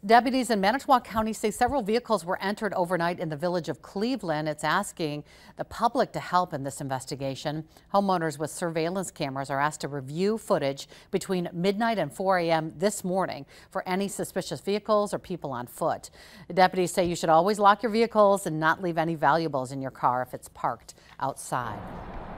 Deputies in Manitowoc County say several vehicles were entered overnight in the village of Cleveland. It's asking the public to help in this investigation. Homeowners with surveillance cameras are asked to review footage between midnight and 4 a.m. this morning for any suspicious vehicles or people on foot. The deputies say you should always lock your vehicles and not leave any valuables in your car if it's parked outside.